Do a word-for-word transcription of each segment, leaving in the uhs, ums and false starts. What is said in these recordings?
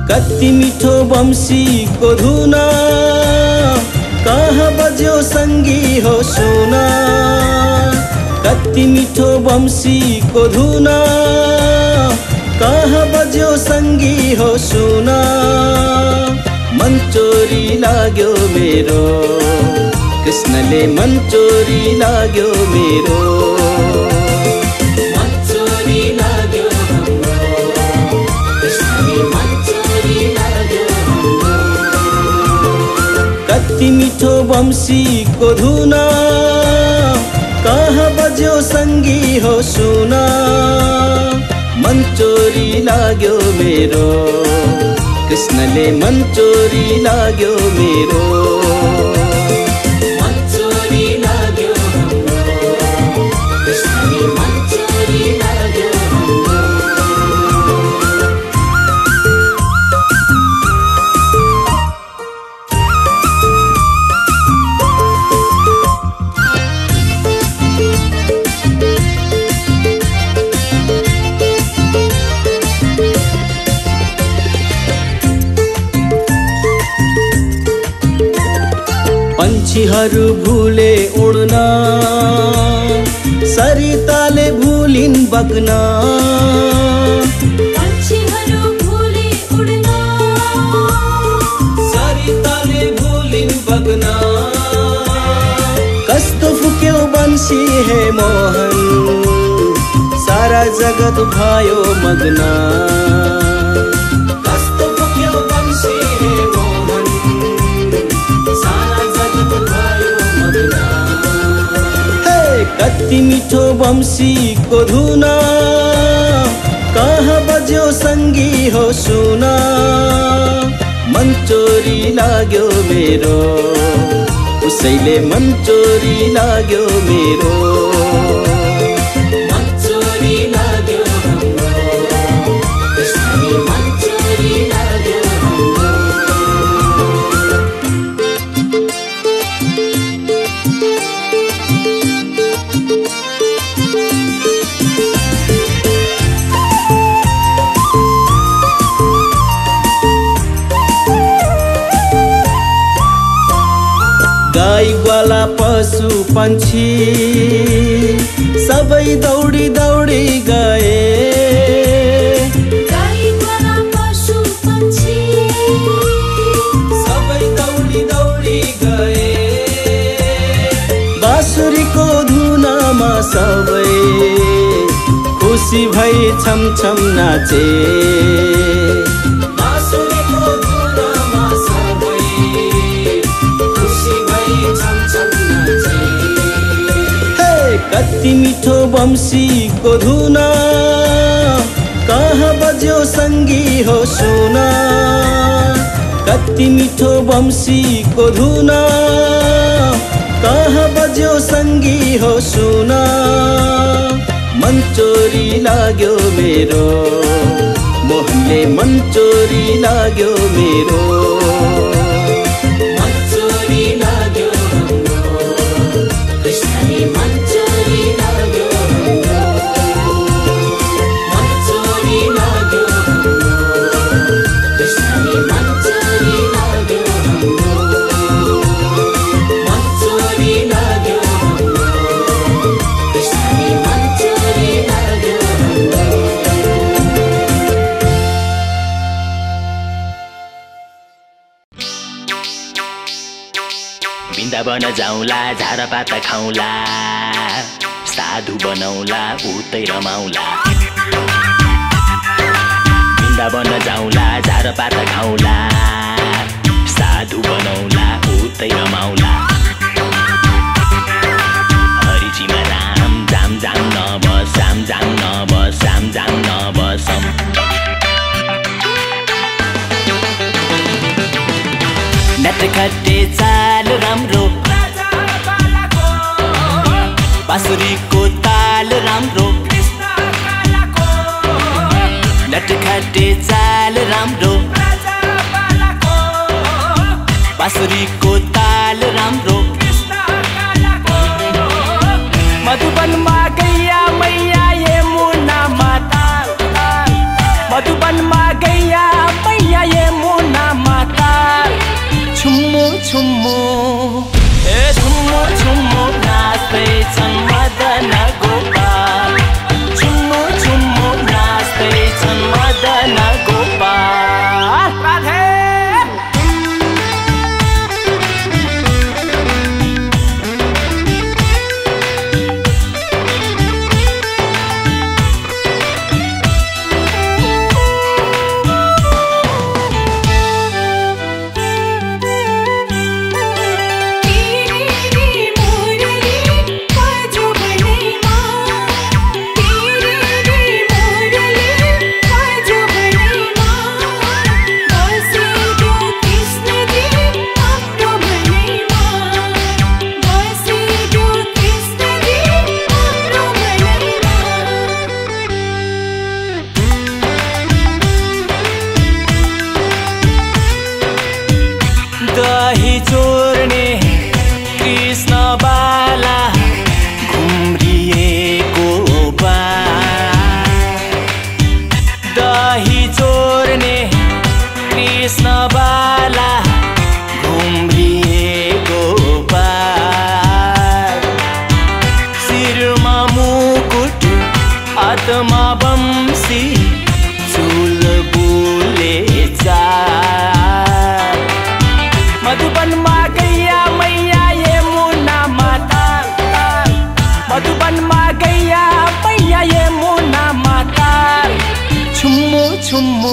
कति मिठो बम्सीको धुन कहाँ बज्यो सङ्गी हो सुन कति मिठो बम्सीको धुन कहाँ बज्यो सङ्गी हो सुन मन चोरी लाग्यो मेरो कृष्णले मन चोरी लाग्यो मेरो मन चोरी लाग्यो कृष्णले मन चोरी लाग्यो कति मिठो बम्सीको धुन कहाँ बज्यो सङ्गी हो सुन मन चोरी लाग्यो मेरो कृष्णले मन चोरी लाग्यो मेरो मन चोरी लाग्यो कृष्णले मन चोरी लाग्यो पंछीहरू भुले उड्न सरिताले भुलिन् बग्न पंछीहरू भुले उड्न सरिताले भुलिन् बग्न कस्तो फुक्यो बन्सी हे मोहन सारा जगत भयो मग्न कस्तो फुक्यो बन्सी हे मोहन सारा जगत भयो मग्न हे कति मिठो बम्सीको धुन कहाँ बज्यो सङ्गी हो सुन मन चोरी लाग्यो मेरो उसैले मन चोरी लाग्यो मेरो मन चोरी लाग्यो कृष्णले मन चोरी लाग्यो गाई ग्वाला पशु पंछी सबै दौडी दौडी गए गाई ग्वाला पशु पंछी सबै दौडी दौडी गए बाँसुरीको धुनमा सबै खुसी भई छम छम नाचे बाँसुरीको धुनमा सबै खुसी भई छम छम नाचे हे कति मिठो बम्सीको धुन कहाँ बज्यो सङ्गी हो सुन कति मिठो बम्सीको धुन कहाँ बज्यो सङ्गी हो सुन मन चोरी लाग्यो मेरो मोहनले मन चोरी लाग्यो मेरो मन चोरी लाग्यो कृष्णले मन चोरी लाग्यो मन चोरी लाग्यो कृष्णले मन चोरी लाग्यो मन चोरी लाग्यो कृष्णले मन चोरी लाग्यो वृन्दावन जाउँला झारपात खाउँला साधु बनाउँला उतै रमाउला वृन्दावन जाउँला झारपात खाउँला साधु बनाउँला उतै रमाउला हरिजीमा राम जाम जाम नबस जाम जाम नबस जाम जाम नबसम नटखटे चाल राम्रो बाँसुरीको ताल राम्रो नटखटे चाल राम्रो बाँसुरीको ताल राम्रो मधुबनमा गैया मैया यमुनामा ताल मधुबनमा गैया मैया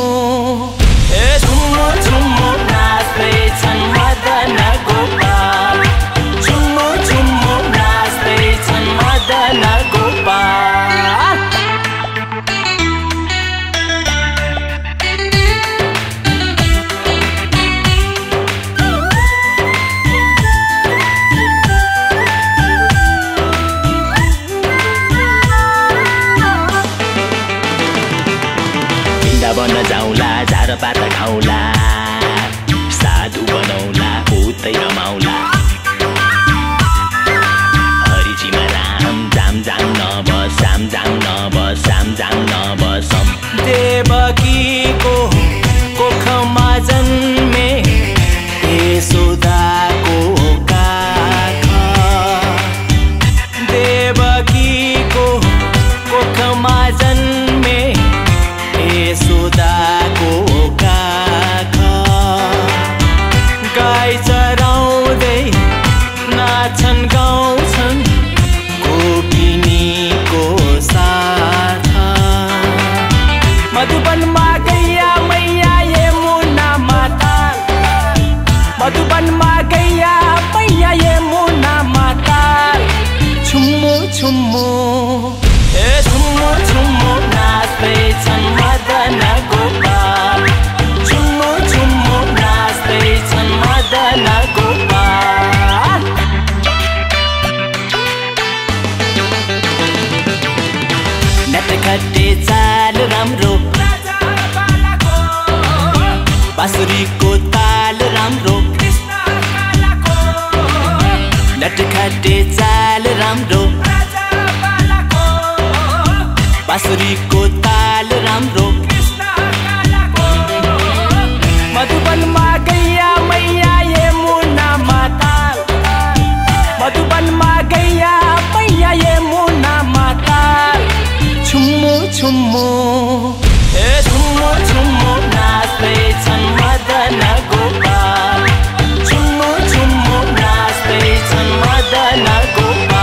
ए झुम्मु झुम्मु नाच्दैछन् मदन गोपाल झुम्मु झुम्मु नाच्दैछन् मदन गोपाल बन जाउँला झारपात खाउँला साधु बनाउला उतै रमाउला हरिजीमा राम जाम जाम नबस जाम जाम नबस जाम जाम नबसम देवकीको कोखमा जन्मे यशोदाको काखा देवकीको कोखमा जन्मे यशोदाको काखा गाई चराउँदै नाच्छन् गाउँछन् गोपिनीको साथा मधुबनमा गैया मैया यमुना माता मधुबनमा गैया मैया यमुना माता छुम्मु छुम्मु ए छुम्मु छुम्मु नाच्दैछन् मदन गोपाल छुम्मु छुम्मु नाच्दैछन् मदन गोपाल नटखटे चाल राम्रो बाँसुरीको ताल राम्रो नटखटे चाल राम्रो बाँसुरीको ताल राम्रो मधुबनमा गैया मैया यमुना माता मधुबनमा गैया मैया यमुना माता छुम्मु छुम्मु ए छुम्मु छुम्मु नाच्दैछन् मदन गोपाल छुम्मु छुम्मु नाच्दैछन् मदन गोपाल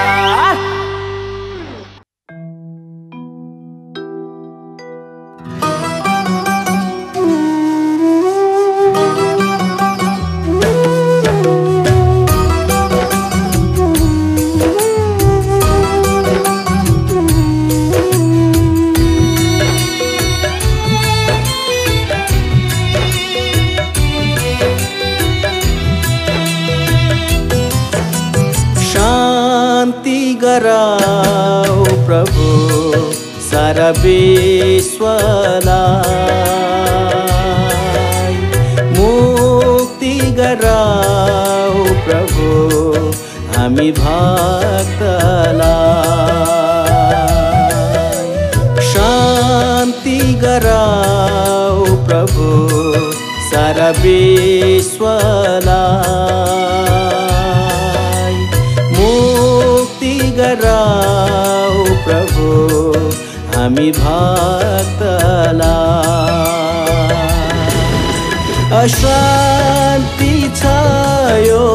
गराओ प्रभु सारा विश्वलाई मुक्ति गराओ प्रभु हामी भक्तलाई शान्ति गराओ प्रभु सारा विश्वलाई मुक्ति गराओ प्रभु हामी भक्तलाई अशान्ति छ यो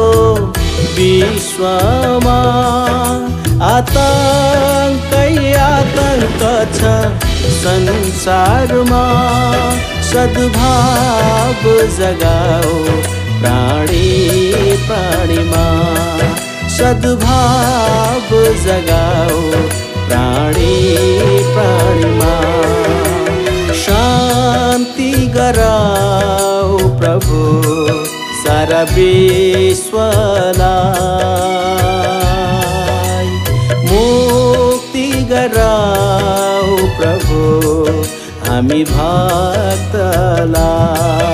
विश्वमा आतंकै आतंक छ संसारमा सद्भाव जगाओ प्राणी प्राणीमा सद्भाव जगाओ प्राणी प्राणीमा शान्ति गराओ प्रभु सारा विश्वलाई मुक्ति गराओ प्रभु हामी भक्तलाई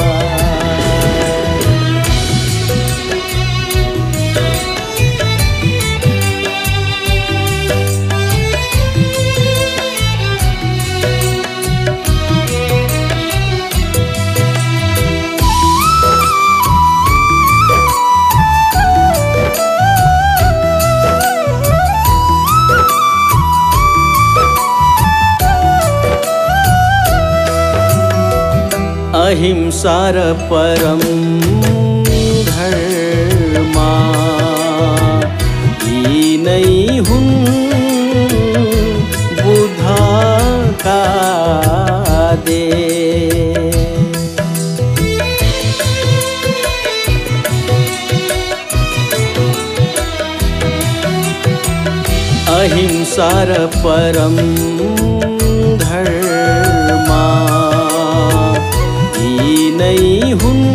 अहिंसा र परम धर्म यी नै हुन् बुद्धका आदेश अहिंसा र परम धर्म यी नै हुन्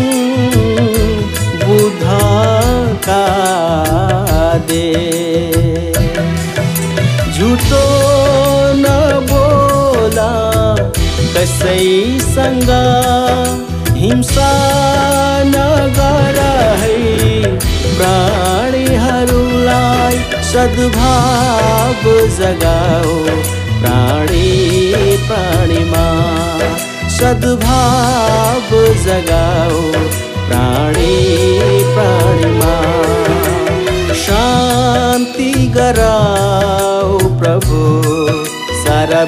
बुद्धका देश। झुटो नबोला कसैसँग, हिंसा नगर है प्राणीहरूलाई, सद्भाव जगाओ प्राणी प्राणीमा, सद्भाव जगाओ प्राणी प्राणीमा। शान्ति गराओ प्रभु सारा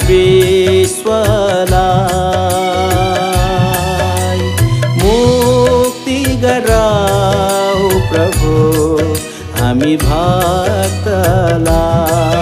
विश्वलाई, मुक्ति गराओ प्रभु हामी भक्तलाई।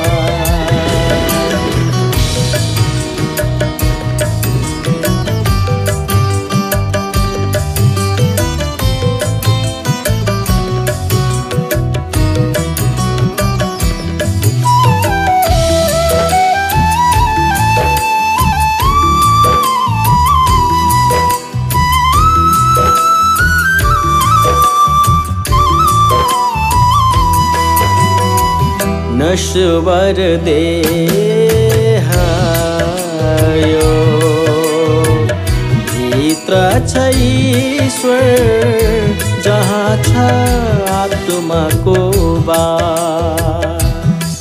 नश्वर देह यो भित्र छ ईश्वर, जहाँ छ आत्माको बास।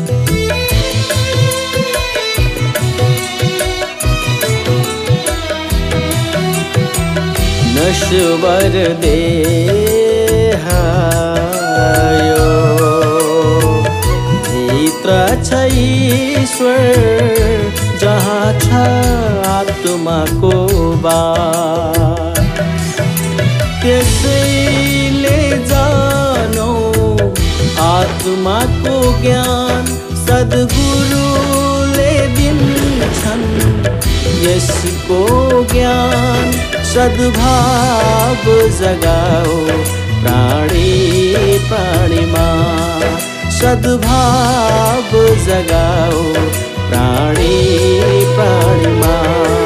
नश्वर देह यो भित्र छ ईश्वर, जहाँ छ आत्माको बास। त्यसैले जानो आत्माको ज्ञान, सद्गुरुले दिन्छन् यसको ज्ञान। सद्भाव जगाओ प्राणी प्राणीमा, सद्भाव जगाओ प्राणी प्राणीमा।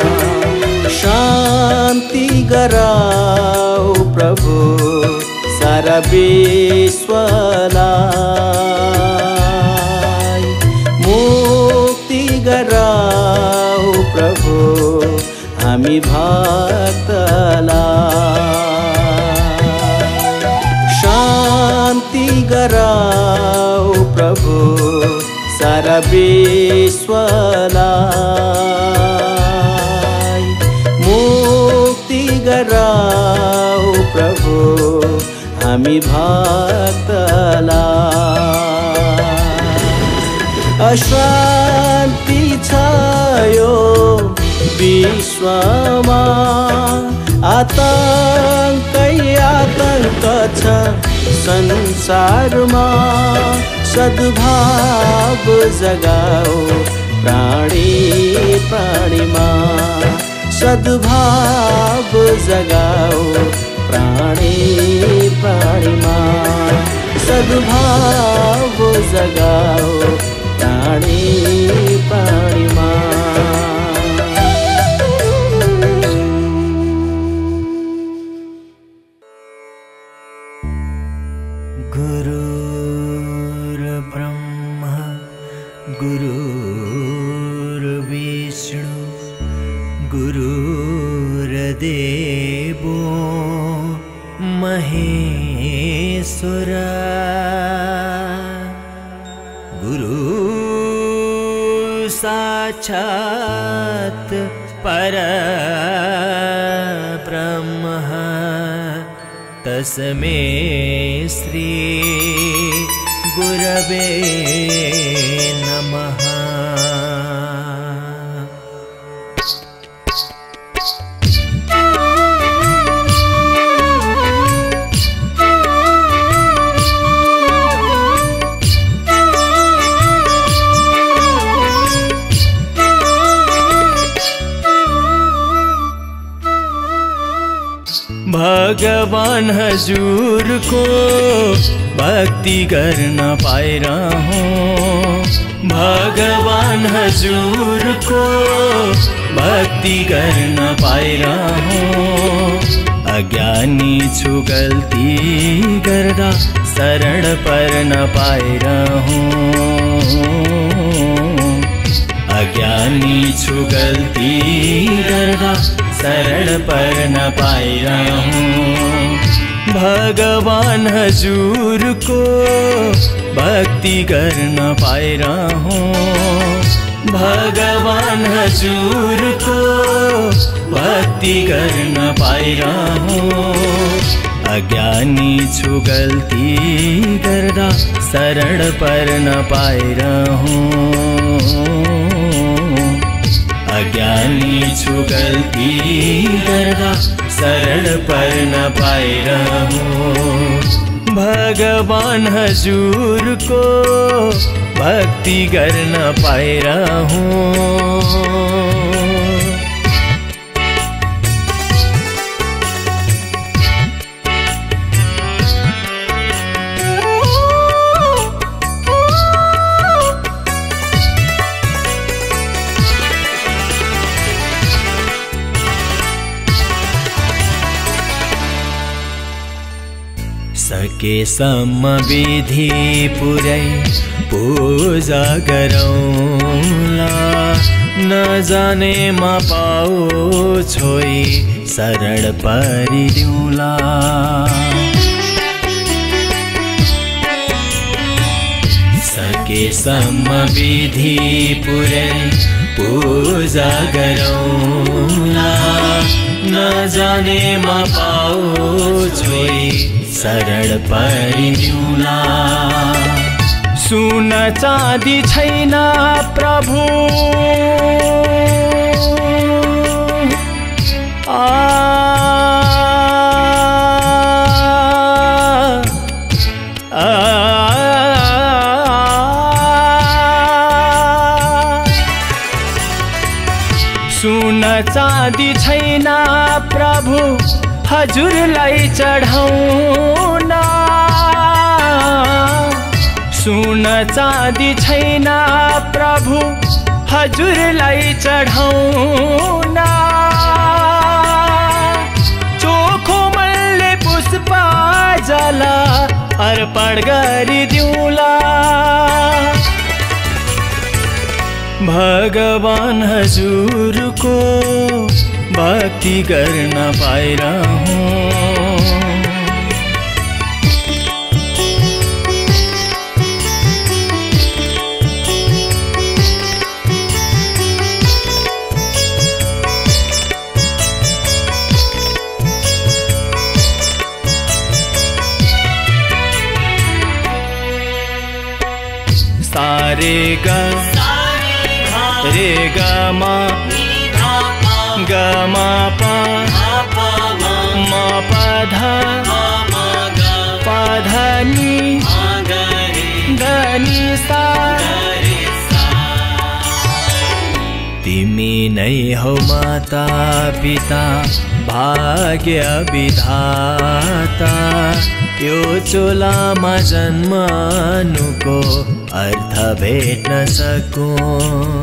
शान्ति गराओ प्रभु सारा विश्वलाई, मुक्ति गराओ प्रभु हामी भक्तलाई। शान्ति गराओ प्रभु सारा विश्वलाई, मुक्ति गराओ प्रभु हामी भक्तलाई। अशान्ति छ यो विश्वमा, आतंकै आतंक छ संसारमा। सद्भाव जगाओ प्राणी प्राणीमा, सद्भाव जगाओ प्राणी प्राणीमा, सद्भाव जगाओ प्राणी प्राणीमा। गुरुर्ब्रह्मा गुरुर्विष्णु गुरुर्देवो महेश्वर, गुरु साक्षात् परब्रह्म, तस्मै श्री गुरवे नमः। भगवान हजुरको भक्ति गर्न पाइरहूँ। भगवान हजुरको भक्ति गर्न पाइरहूँ। अज्ञानी छु गल्ती गर्दा शरण पर्न पाइरहूँ। अज्ञानी छु गल्ती गर्दा शरण पर्न पाइरहूँ। भगवान हजुरको भक्ति गर्न पाइरहूँ। भगवान हजुरको भक्ति गर्न पाइरहूँ। अज्ञानी छु गल्ती गर्दा शरण पर्न पाइरहूँ। अज्ञानी छु गल्ती गर्दा शरण पर्न पाइरहूँ। भगवान हजुरको भक्ति गर्न पाइरहूँ। सकेसम्म विधि पुरै पूजा गरौँला। नजानेमा पाओ छोई शरण परिदिउँला। सकेसम्म विधि पुरै पूजा गरौँला। नजानेमा पाओ छोई शरण परिदिउँला। सुन चाँदी छैन प्रभु आ, आ, सुन चाँदी छैन प्रभु हजुरलाई चढाउन। सुन चाँदी छैन प्रभु हजुरलाई चढाउन। चोखो मनले पुष्प जल अर्पण गरिदिउँला। भगवान हजुरको भक्ति गर्न पाइरहूँ। सारे ग रे ग म ग म प म प ध प ध नि ध नि सा। तिमी नै हौ माता पिता भाग्य विधाता। यो चोलामा जन्मनुको अर्थ भेट्न सकूं।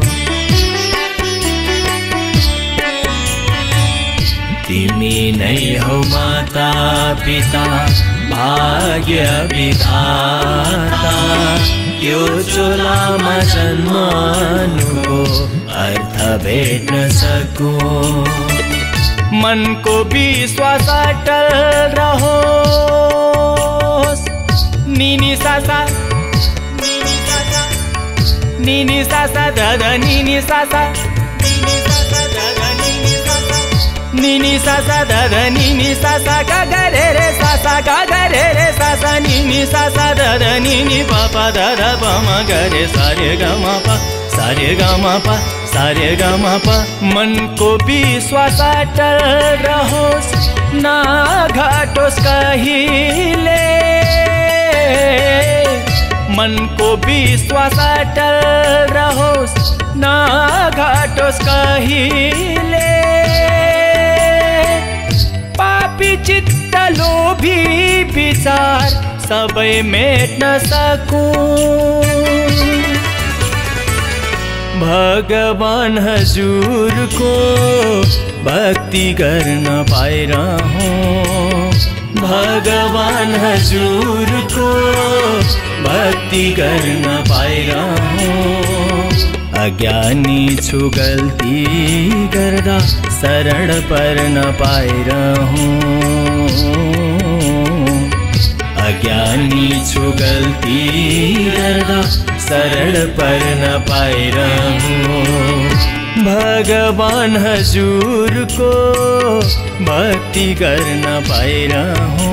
तिमी नै हौ माता पिता भाग्य विधाता। यो चोलामा जन्मनुको अर्थ भेट्न सकूं। मनको विश्वास अटल रहोस्। निनी सासा निनी सासा दादा निनी सासा निनी सासा दादा निनी सासा गा गा रे रे सासा गा गा रे रे सासा निनी सासा दादा निनी पापा दादा पमा गा रे सारे गा मा पा सारे गा मा पा सारे गा मा पा। मनको विश्वास अटल रहोस् ना घाटोस् कहिले। मनको विश्वास अटल रहोस् ना घाटोस् कहिले। पापी चित विचार सबै मेट्न सकूं। भगवान हजुरको भक्ति गर्न पाइरहूं। भगवान हजुरको भक्ति गर्न पाइरहूं। अज्ञानी छु गल्ती गर्दा शरण पर्न पाइरहूं। अज्ञानी छु गल्ती गर्दा शरण पर्न पाइरहूं। भगवान हजुरको भक्ति गर्न पाइरहूं।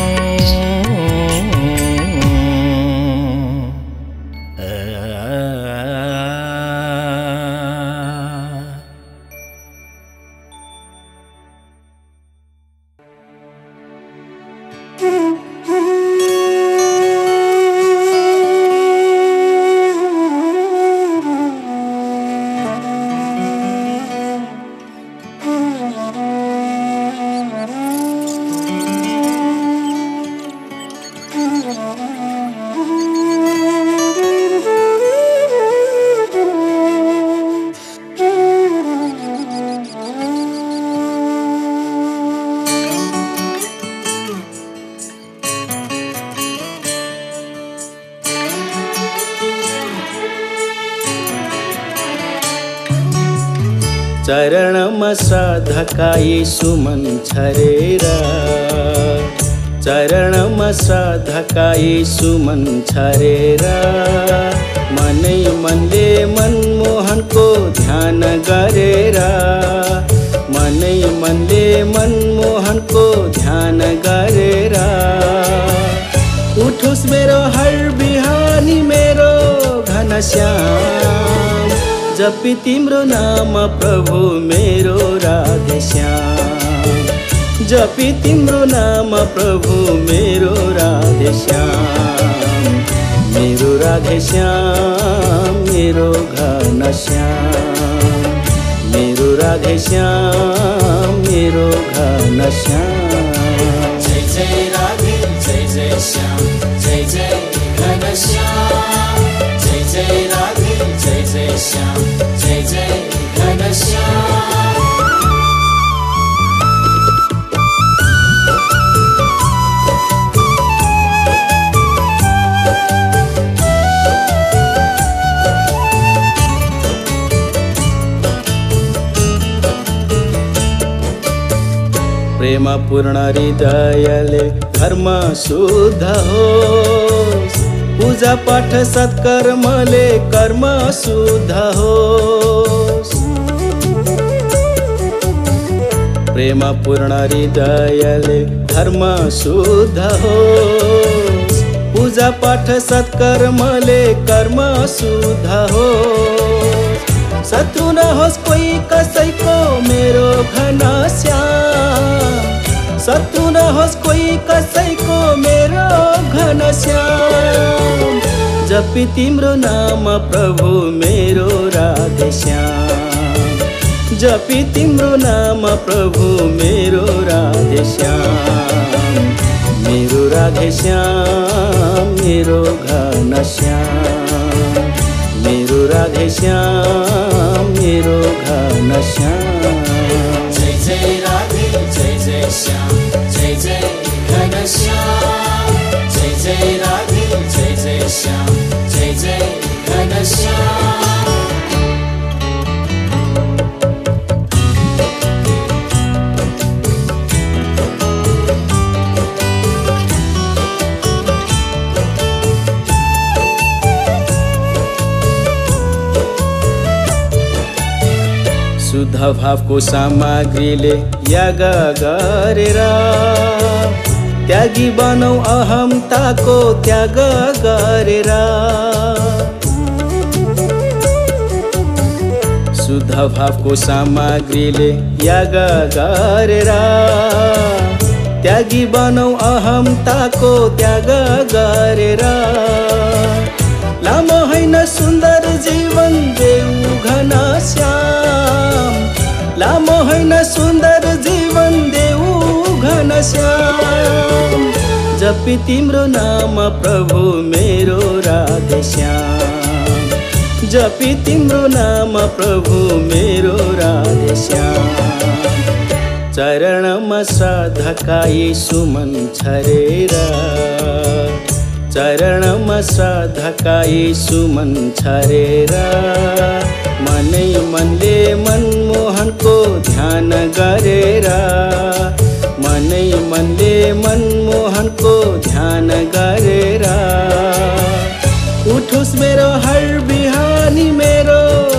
चरणमा श्रद्धाका यीशु मन छरेर। चरणमा श्रद्धाका यीशु मन छरेर। मनै मनले मनमोहनको ध्यान गरेर। मनै मनले मनमोहनको ध्यान गरेर। उठोस् मेरो हर बिहानी मेरो घनश्याम। जपी तिम्रो नाम प्रभु मेरो राधेश्याम। जपी तिम्रो नाम प्रभु मेरो राधेश्याम। मेरो राधेश्याम मेरो घनश्याम। मेरो राधेश्याम मेरो घनश्याम। जय जय राधे जय जय श्याम जय जय घनश्याम। जय जय राधे जय जय श्याम जय जय घनश्याम। प्रेम पूर्ण हृदयले घरमा शुद्ध होस्। पूजा पाठ सत्कर्मले कर्म शुद्ध होस्। प्रेम पूर्ण हृदयले धर्म शुद्ध होस्। पूजा पाठ सत्कर्मले कर्म शुद्ध होस्। शत्रु नहोस् कोही कसैको मेरो घनश्याम। शत्रु नहोस् कोही कसैको मेरो घनश्याम। जपी तिम्रो नाम प्रभु मेरो राधेश्याम। जपी तिम्रो नाम प्रभु मेरो राधेश्याम। मेरो राधेश्याम मेरो घनश्याम। मेरो राधेश्याम मेरो घनश्याम। जय जय राधे जय जय श्याम जय जय घनश्याम। जय जय राधे जय जय श्याम जय जय घनश्याम। शुद्ध भावको सामग्रीले याग गरेर। त्यागी बनौ अहमताको त्याग गरेर। शुद्ध भावको सामग्रीले याग गरेर। त्यागी बनौ अहमताको त्याग गरेर। लामो हैन सुन्दर जीवन देऊ घनश्याम। लामो हैन सुन्दर जीवन देऊ घनश्याम। जपी तिम्रो नाम प्रभु मेरो राधेश्याम जपी तिम्रो नाम प्रभु मेरो राधेश्याम चरणमा श्रद्धाका यीशु मन छरेर चरणमा श्रद्धाका यीशु मन छरेर मनै मनले मनमोहनको ध्यान गरेर मनै मनले मनमोहनको ध्यान गरेर उठोस् मेरो हर बिहानी मेरो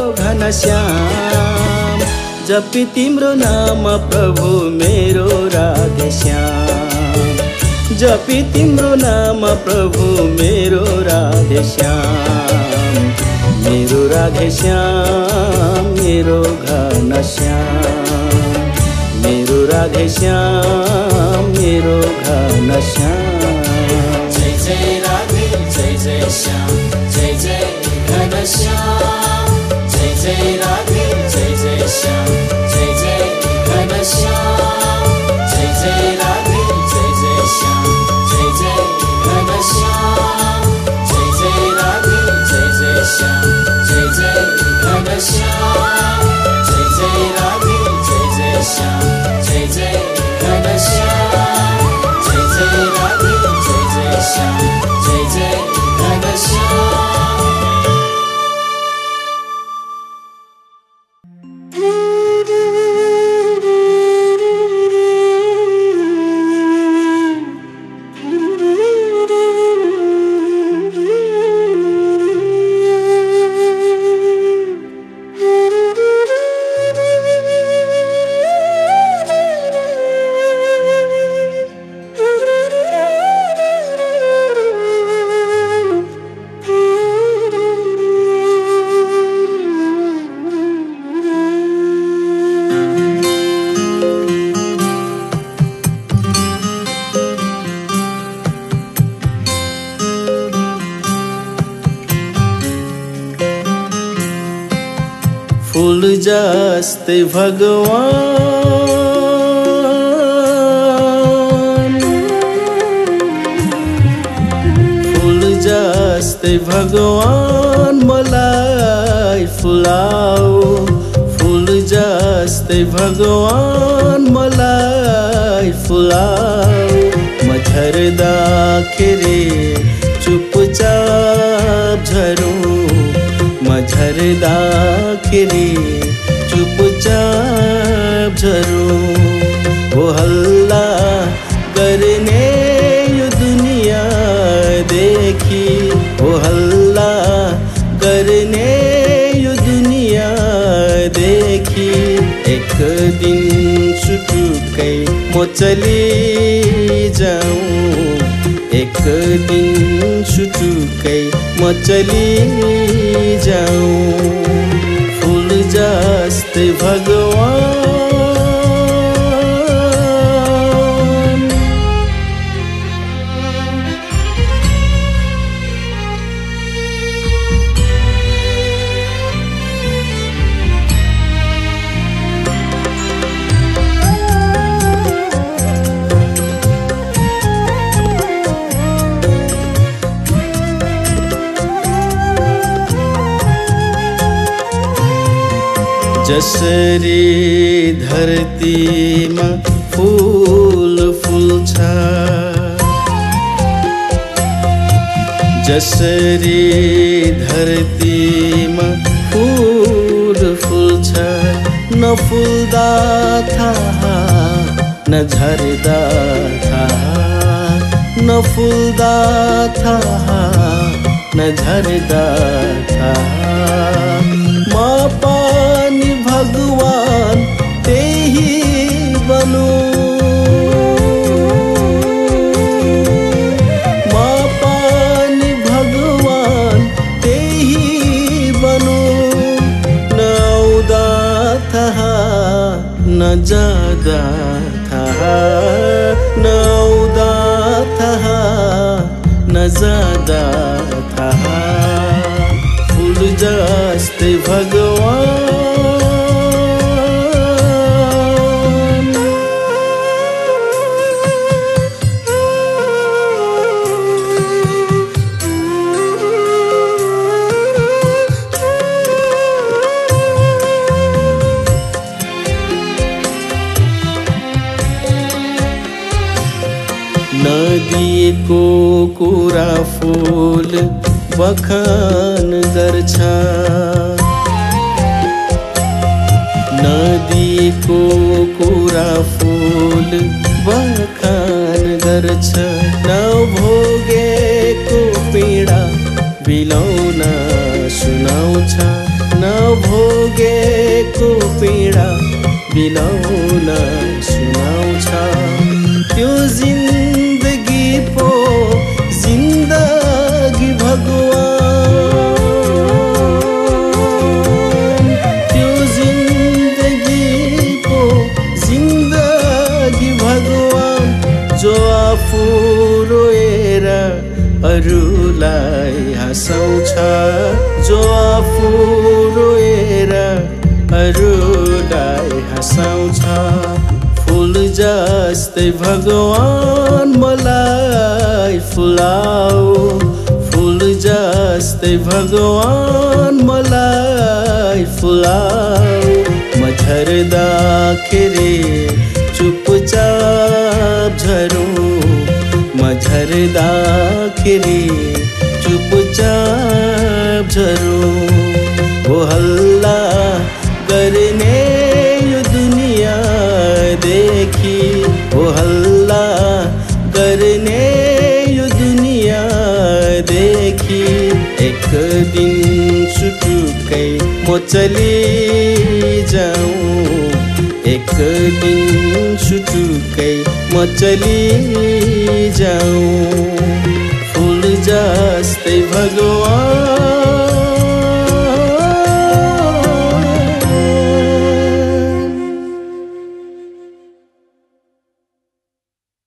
घनश्याम जपी तिम्रो नाम प्रभु मेरो राधेश्याम जपी तिम्रो नाम प्रभु मेरो राधेश्याम मेरो राधेश्याम मेरो घनश्याम मेरो राधेश्याम मेरो घनश्याम जय जय राधे जय जय श्याम जय जय घनश्याम जय जय राधे जय जय श्याम जय जय घनश्याम जय जय राधे जय जय श्याम जय जय घनश्याम जय जय राधे जय जय श्याम जय जय घनश्याम जय जय राधे जय जय श्याम जय जय घनश्याम जय जय राधे जय जय श्याम जय जय घनश्याम फूल जस्तै भगवान फूल जस्तै भगवान मलाई फुलाऊ फूल जस्तै भगवान मलाई फुलाऊ म झर्दाखेरि चुपचाप झरौँ म झर्दाखेरि चुपचाप झरौँ वो हल्ला गर्ने यो दुनियाँदेखि वो हल्ला गर्ने यो दुनियाँदेखि एक दिन सुटुक्कै म चली जाऊँ एक दिन सुटुक्कै म चली जाऊँ फूल जस्तै भगवान जसरी धरतीमा फूल फुल्छ जसरी धरतीमा फूल फुल्छ नफुल्दा थाहा नझर्दा थाहा नफुल्दा थाहा नझर्दा थाहा म पनि भगवान त्यही बनूं म पनि भगवान त्यही बनूं नआउँदा थाहा नजाँदा थाहा नआउँदा थाहा नजाँदा थाहा फूल जस्तै भगवान नदिएको कुरा फूल बखान गर्छ नदिएको कुरा फूल बखान गर्छ नभोगेको पीडा बिलौन सुनाउँछ नभोगेको पीडा बिलौन सुनाउँछ त्यो जिन्दगी पो जिन्दगी भगवान त्यो जिन्दगी पो जिन्दगी भगवान जो आफू रोएर अरूलाई हँसाउँछ जो आफू रोएर अरूलाई हँसाउँछ फूल जस्तै भगवान मलाई फुलाऊ फूल जस्तै भगवान मलाई फुलाऊ म झर्दाखेरि चुपचाप झरौँ म झर्दाखेरि चुपचाप झरौँ ओ हल्ला गर्ने यो दुनिया देखी ओ हल्ला गर्ने यो दुनिया देखी एक दिन सुटुकै म चली जाऊँ एक दिन सुटुकै म चली जाऊँ फूल जस्तै भगवान